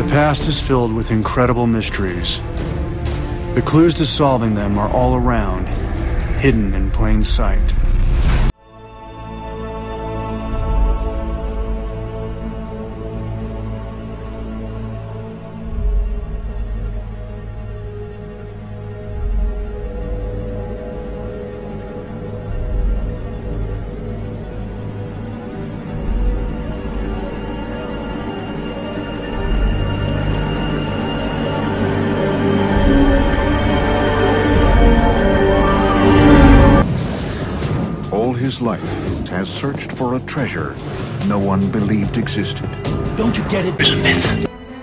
past is filled with incredible mysteries. The clues to solving them are all around, hidden in plain sight. His life has searched for a treasure no one believed existed. Don't you get it? It's a myth.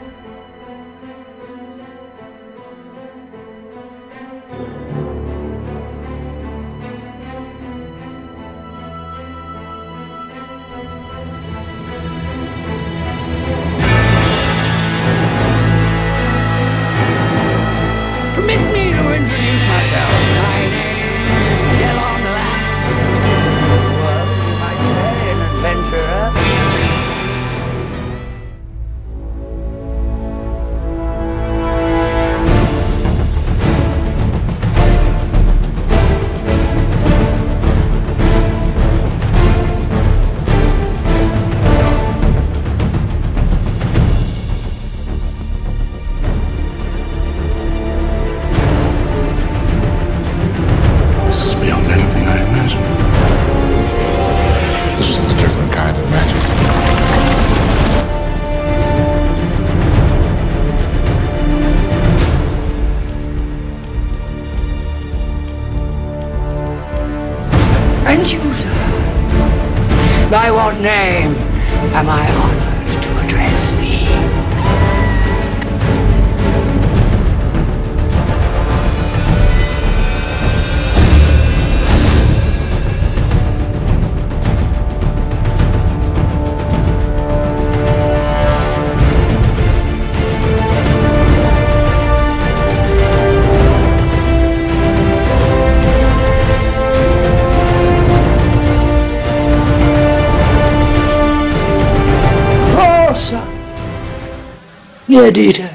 Permit me to introduce myself. My name is Yellow Labyrinth. You might say an adventurer. This is beyond anything I imagined. This is a different kind of magic. And you, sir, by what name am I honored to address thee? Yes, Edita.